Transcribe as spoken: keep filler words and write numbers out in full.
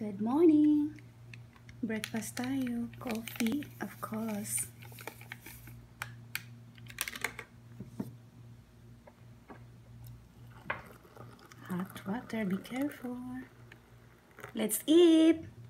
Good morning! Breakfast tayo. Coffee, of course. Hot water, be careful. Let's eat!